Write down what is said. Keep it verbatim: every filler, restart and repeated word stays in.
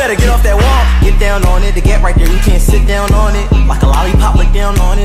better get off that wall. Get down on it, to get right there, you can't sit down on it. Like a lollipop, look down on it.